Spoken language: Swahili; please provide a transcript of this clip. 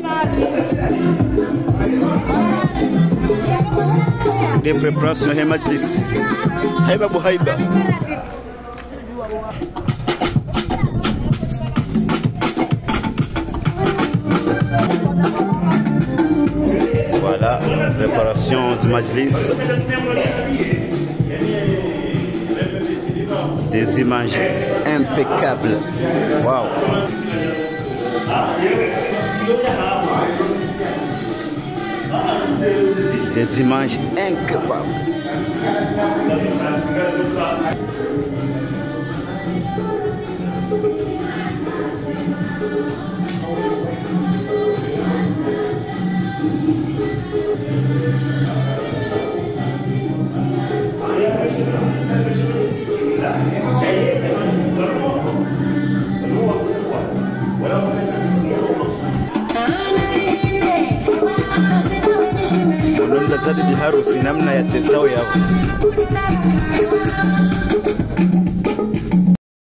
Des préparations de majlis. Haiba bu haiba. Voilà, préparation du majlis. Des images impeccables. Waouh. Des images incroyables. Tadi diharusi namna ya tesau ya.